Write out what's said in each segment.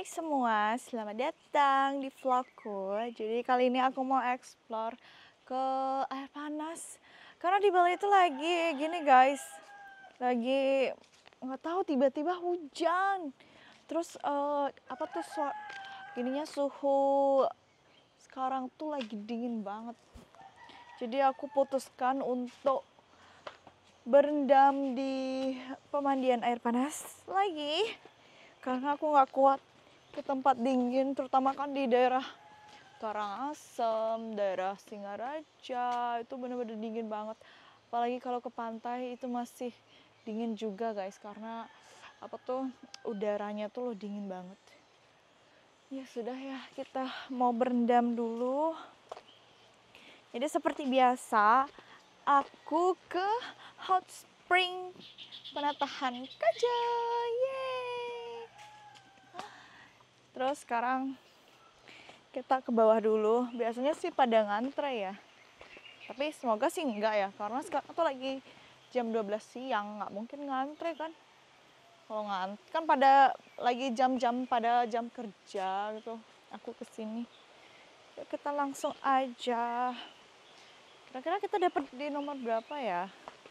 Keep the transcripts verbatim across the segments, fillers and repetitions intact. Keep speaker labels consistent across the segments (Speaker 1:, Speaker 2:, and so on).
Speaker 1: Hai semua, selamat datang di vlogku. Jadi kali ini aku mau explore ke air panas. Karena di Bali itu lagi gini guys, lagi nggak tahu tiba-tiba hujan. Terus eh, apa tuh so, gininya suhu sekarang tuh lagi dingin banget. Jadi aku putuskan untuk berendam di pemandian air panas lagi. Karena aku nggak kuat ke tempat dingin, terutama kan di daerah Karangasem, daerah Singaraja, itu bener-bener dingin banget. Apalagi kalau ke pantai itu masih dingin juga guys, karena apa tuh udaranya tuh loh dingin banget. Ya sudah ya, kita mau berendam dulu. Jadi seperti biasa, aku ke hot spring Penatahan Kaja. Yeay! Terus sekarang kita ke bawah dulu. Biasanya sih pada ngantre ya. Tapi semoga sih enggak ya. Karena sekarang tuh lagi jam dua belas siang. Nggak mungkin ngantre kan. Kalau ngantre kan pada lagi jam-jam pada jam kerja gitu. Aku kesini. Yuk kita langsung aja. Kira-kira kita dapat di nomor berapa ya?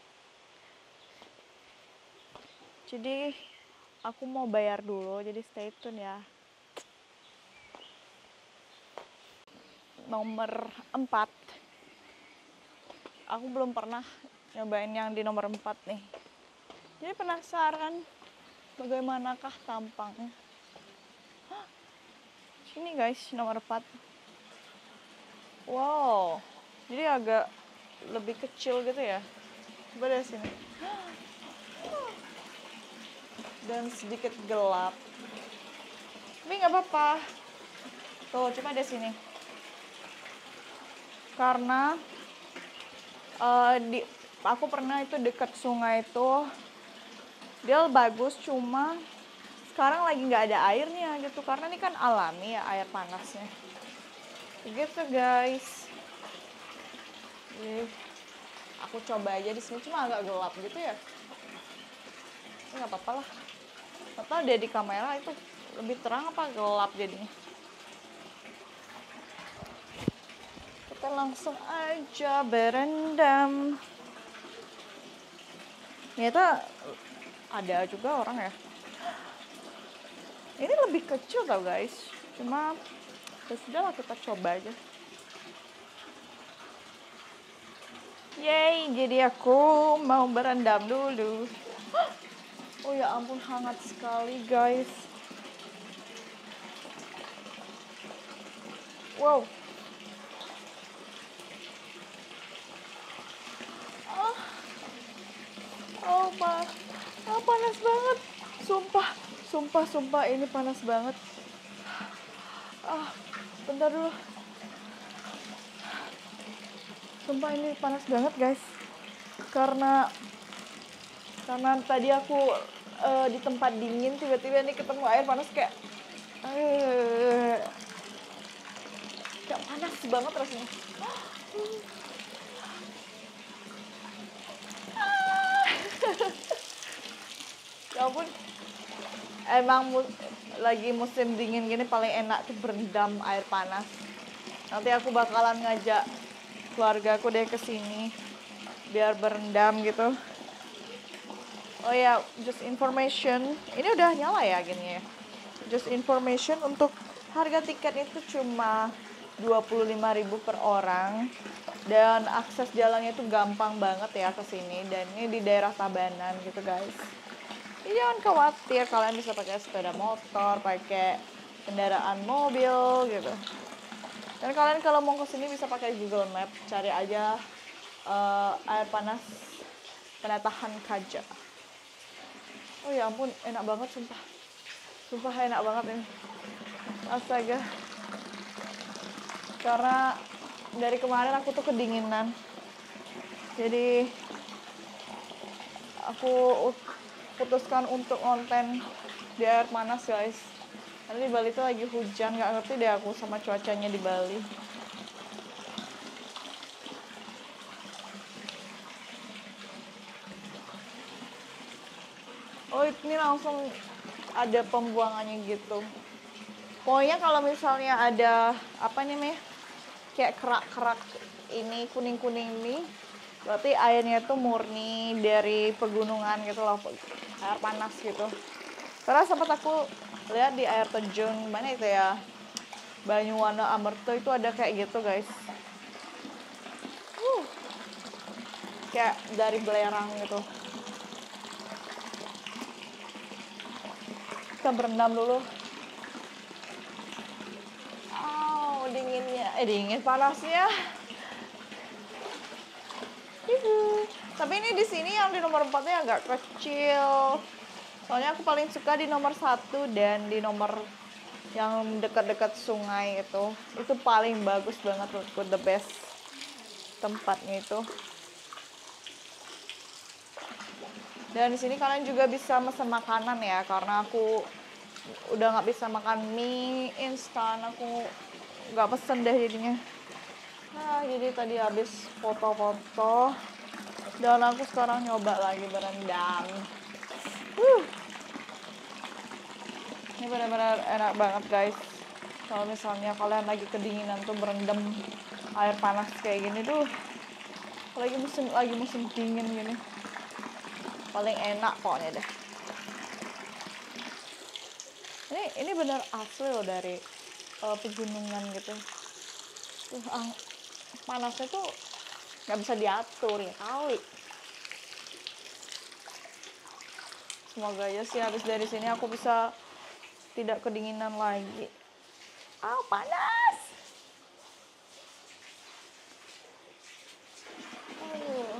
Speaker 1: Jadi aku mau bayar dulu. Jadi stay tune ya. Nomor empat. Aku belum pernah nyobain yang di nomor empat nih. Jadi penasaran bagaimanakah tampangnya. Hah, ini guys nomor empat. Wow, jadi agak lebih kecil gitu ya. Coba dari sini. Dan sedikit gelap. Tapi nggak apa-apa. Tuh, coba dari sini. Karena uh, di aku pernah itu dekat sungai itu dia bagus, cuma sekarang lagi nggak ada airnya gitu karena ini kan alami ya air panasnya gitu guys. Jadi aku coba aja di sini, cuma agak gelap gitu ya. Nggak apa-apa lah, atau dia di kamera itu lebih terang apa gelap jadinya. Kita langsung aja berendam. Ternyata ada juga orang ya. Ini lebih kecil tau guys. Cuma ya sudahlah, kita coba aja. Yeay, jadi aku mau berendam dulu. Oh ya ampun, hangat sekali guys. Wow. Oh, oh, pa oh panas banget. Sumpah, sumpah, sumpah ini panas banget. Ah, bentar dulu. Sumpah ini panas banget guys. Karena karena tadi aku uh, di tempat dingin, tiba-tiba nih ketemu air panas kayak uh, kayak panas banget rasanya. Ya ampun, emang mus lagi musim dingin gini paling enak tuh berendam air panas. Nanti aku bakalan ngajak keluarga aku deh kesini biar berendam gitu. Oh ya, just information, ini udah nyala ya gini ya. Just information, untuk harga tiket itu cuma dua puluh lima ribu per orang. Dan akses jalannya itu gampang banget ya ke sini, dan ini di daerah Tabanan gitu guys. Jadi jangan khawatir, kalian bisa pakai sepeda motor, pakai kendaraan mobil gitu. Dan kalian kalau mau ke sini bisa pakai Google Map, cari aja uh, air panas Penatahan Kaja. Oh ya ampun, enak banget sumpah. Sumpah enak banget ini. Astaga. Karena dari kemarin aku tuh kedinginan. Jadi aku putuskan untuk konten di air panas guys. Karena di Bali tuh lagi hujan, nggak ngerti deh aku sama cuacanya di Bali. Oh ini langsung ada pembuangannya gitu. Pokoknya kalau misalnya ada apa namanya kayak kerak-kerak ini kuning-kuning ini, berarti airnya itu murni dari pegunungan gitu loh, air panas gitu. Karena sempat aku lihat di air terjun mana itu ya, Banyuwana Amerto itu ada kayak gitu guys. Uh, kayak dari belerang gitu. Kita berendam dulu. Oh, dinginnya, eh dingin panasnya. Yuhu. Tapi ini di sini yang di nomor empatnya agak kecil. Soalnya aku paling suka di nomor satu dan di nomor yang dekat-dekat sungai itu. Itu paling bagus banget menurutku, the best tempatnya itu. Dan di sini kalian juga bisa pesan makanan ya, karena aku udah nggak bisa makan mie instan, aku nggak pesen deh jadinya. Nah, jadi tadi habis foto-foto dan aku sekarang nyoba lagi berendam. Uh. Ini benar-benar enak banget guys. Kalau misalnya kalian lagi kedinginan tuh berendam air panas kayak gini tuh, lagi musim lagi musim dingin gini, paling enak pokoknya deh. Ini ini benar asli loh dari uh, pegunungan gitu. Tuh ang panasnya tuh nggak bisa diatur ya kali. Semoga aja sih habis dari sini aku bisa tidak kedinginan lagi. Ah, panas. Aduh.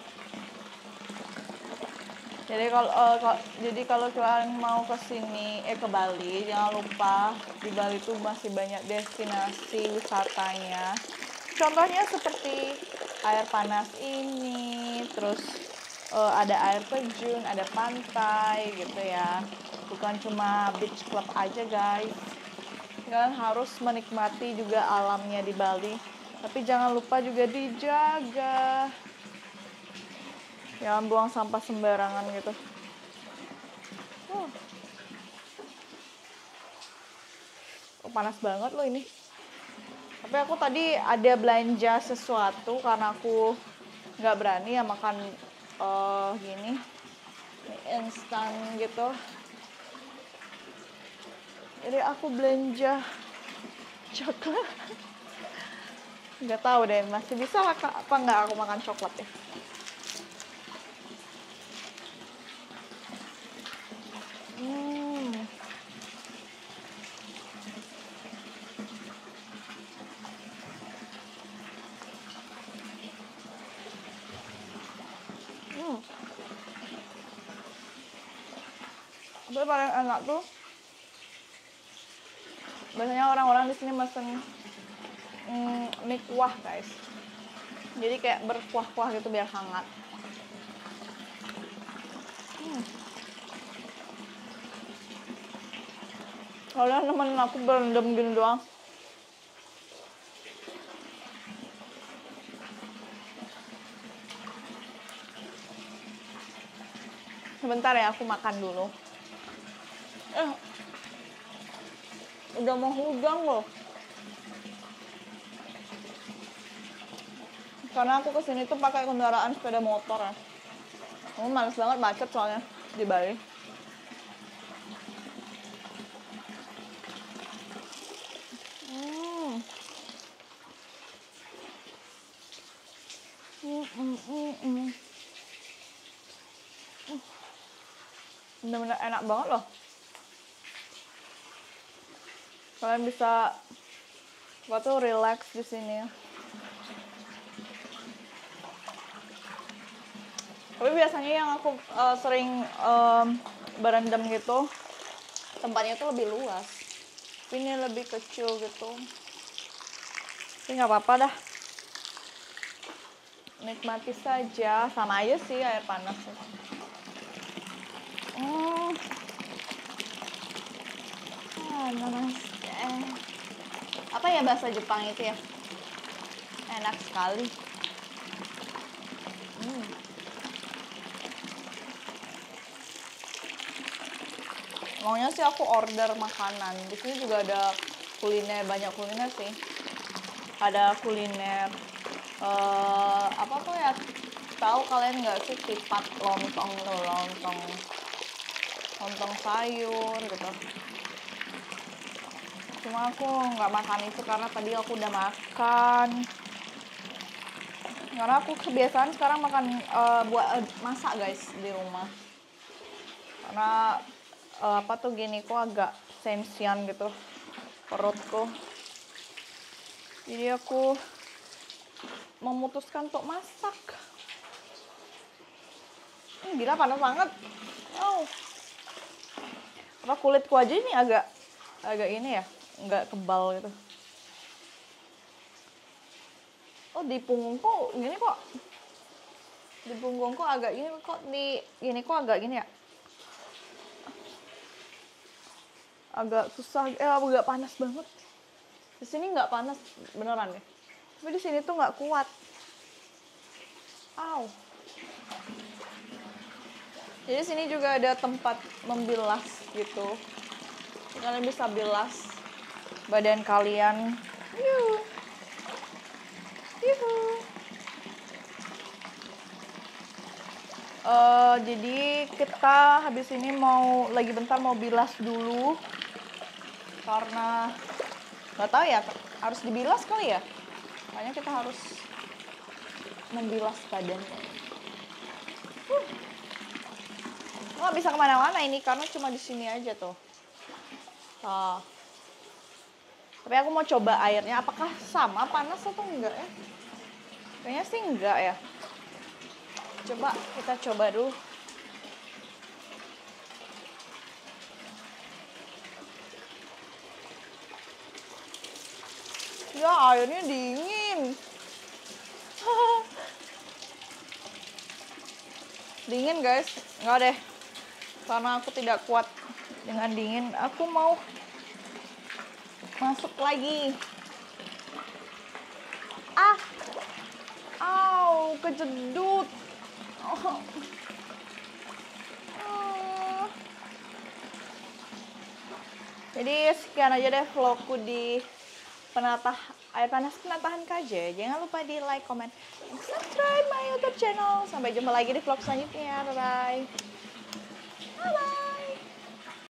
Speaker 1: Jadi kalau uh, jadi kalau kalian mau ke sini eh ke Bali, jangan lupa di Bali tuh masih banyak destinasi wisatanya. Contohnya seperti air panas ini, terus uh, ada air terjun, ada pantai gitu ya. Bukan cuma beach club aja guys. Kalian harus menikmati juga alamnya di Bali. Tapi jangan lupa juga dijaga. Jangan buang sampah sembarangan gitu. Oh. Oh, panas banget loh ini. Tapi aku tadi ada belanja sesuatu karena aku nggak berani ya makan uh, gini instan gitu. Jadi aku belanja coklat. Nggak tahu deh masih bisa apa nggak aku makan coklat ya. Hmm. Hmm. Tapi paling enak tuh biasanya orang-orang di sini mesen mm, mie kuah guys. Jadi kayak berkuah-kuah gitu biar hangat. Hmm. Kalian nemenin aku berendam gini doang. Sebentar ya, aku makan dulu. Eh, udah mau hujan loh. Karena aku kesini tuh pakai kendaraan sepeda motor ya. Aku males banget macet soalnya di Bali. Hmm. Hmm, hmm, hmm, hmm. Bener-bener enak banget loh. Kalian bisa waktu relax di sini. Tapi biasanya yang aku uh, sering um, berendam gitu, tempatnya tuh lebih luas. Ini lebih kecil gitu. Tapi nggak apa-apa dah. Nikmati saja, sama aja sih air panas. Hmm. Ah, panas. Eh. Apa ya bahasa Jepang itu ya? Enak sekali. Hmm. Maunya sih aku order makanan. Di sini juga ada kuliner, banyak kuliner sih. Ada kuliner uh, apa tuh ya? Tahu kalian nggak sih tipat lontong tuh, lontong lontong sayur gitu. Cuma aku nggak makan itu karena tadi aku udah makan. Karena aku kebiasaan sekarang makan uh, buat uh, masak guys di rumah. Karena uh, apa tuh gini kok agak sensian gitu perutku. Jadi aku memutuskan untuk masak. Hmm, gila panas banget. Oh. Apa kulitku aja ini agak agak ini ya, nggak kebal gitu. Oh di punggungku gini kok. Di punggungku agak gini kok, di gini kok agak gini ya. Agak susah, eh agak panas banget. Di sini nggak panas beneran deh. Tapi di sini tuh nggak kuat. Aw. Jadi sini juga ada tempat membilas gitu. Kalian bisa bilas badan kalian. Yuhu. Yuhu. Uh, jadi kita habis ini mau lagi bentar mau bilas dulu. Karena nggak tahu ya, harus dibilas kali ya. Makanya kita harus membilas badan. Uh. Nggak bisa kemana-mana ini karena cuma di sini aja tuh. Nah. Tapi aku mau coba airnya, apakah sama panas atau enggak ya? Kayaknya sih enggak ya. Coba kita coba dulu. Ya airnya dingin. Dingin guys, enggak deh. Karena aku tidak kuat dengan dingin, aku mau masuk lagi. Ah, au, kejedut. Oh. Oh. Jadi sekian aja deh vlogku di penatah air panas penatahan K J. Jangan lupa di like, comment, dan subscribe my YouTube channel. Sampai jumpa lagi di vlog selanjutnya. Bye bye. Bye bye.